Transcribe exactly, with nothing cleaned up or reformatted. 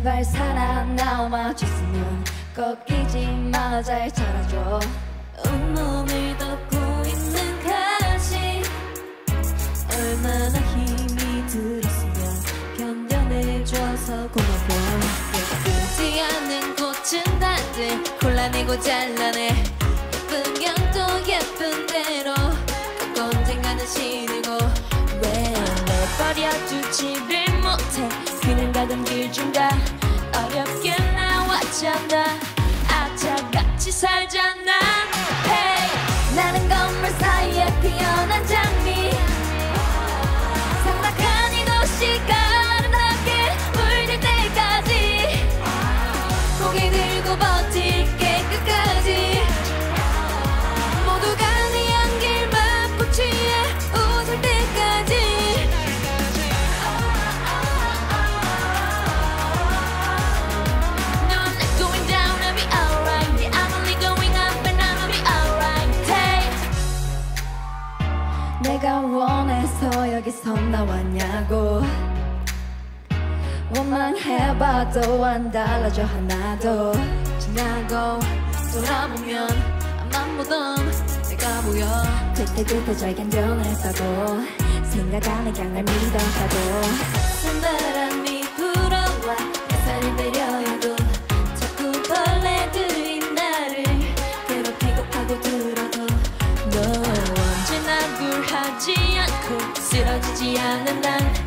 제발 살아남아줬으면 꺾이지 마 잘 자라줘. 온몸을 덮고 있는 가시 얼마나 힘이 들었으면 견뎌내줘서 고마워. 예쁘지 않은 꽃은 다들 골라내고 잘라내. 예쁜 경도 예쁜 대로 꼭 언젠가는 시들고 왜 내버려두지를 못해. 그냥 가던 길 중간 어렵게 나왔잖아. 악착같이 살잖아. Hey, 나는 건물 사이에 피어난 장미. 삭막한 이 도시가 아름답게 물들 때까지 고개 들고 버틸게 끝까지. 모두가 네 향기를 맡고 취해 웃을 때까지. No, I'm not going down, I'll be alright. Yeah, I'm only going up and I'll be alright. Hey, 내가 원해서 여기 선 나왔냐고. 원망해봐도 안 달라져 하나도. 지나고 돌아보면 앞만 보던 내가 보여. 그때 그때 잘 견뎌냈다고 생각하면 그냥 날 믿었다고. 낯선 바람이 불어와 햇살을 내려도 자꾸 벌레들이 나를 괴롭히고 파고들어도 너 언제나 굴하지 않고 쓰러지지 않는 난